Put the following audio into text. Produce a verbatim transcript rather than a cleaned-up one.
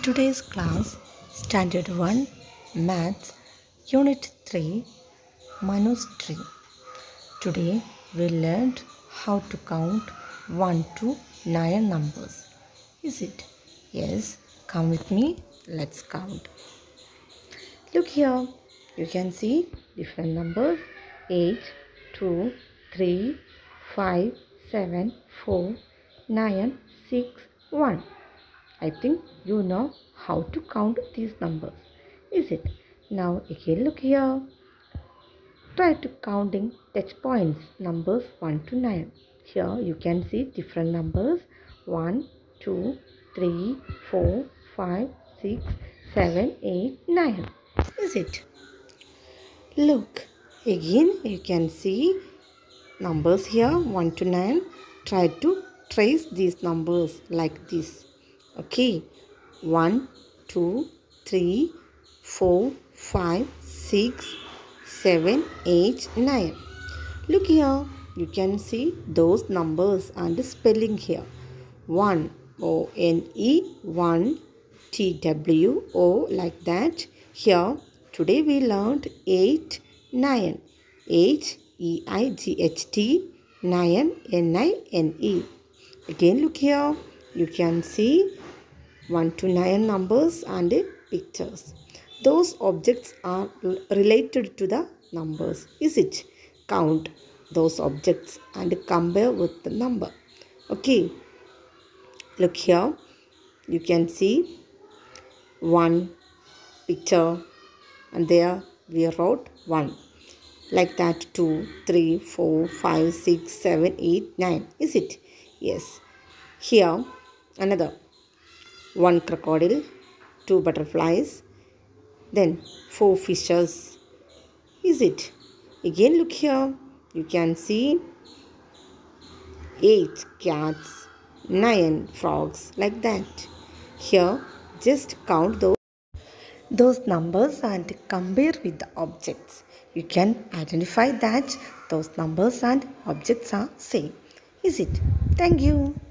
Today's class, Standard one, Maths, Unit three, Manu's Tree. Today we learned how to count one to nine numbers. Is it? Yes, come with me, let's count. Look here, you can see different numbers: eight, two, three, five, seven, four, nine, six, one. I think you know how to count these numbers. Is it? Now again look here. Try to counting touch points numbers one to nine. Here you can see different numbers: one, two, three, four, five, six, seven, eight, nine. Is it? Look, again you can see numbers here one to nine. Try to trace these numbers like this. Okay, one, two, three, four, five, six, seven, eight, nine. Look here, you can see those numbers and the spelling here. one, O N E, one, T W O, like that. Here, today we learned eight, nine. eight, E I G H T, nine, N I N E. Again look here, you can see one to nine numbers and pictures. Those objects are related to the numbers. Is it? Count those objects and compare with the number. Okay. Look here. You can see one picture and there we wrote one. Like that, two, three, four, five, six, seven, eight, nine. Is it? Yes. Here another. One crocodile, two butterflies, then four fishes. Is it? Again look here, you can see eight cats, nine frogs, like that. Here just count those, those numbers and compare with the objects. You can identify that those numbers and objects are same. Is it? Thank you.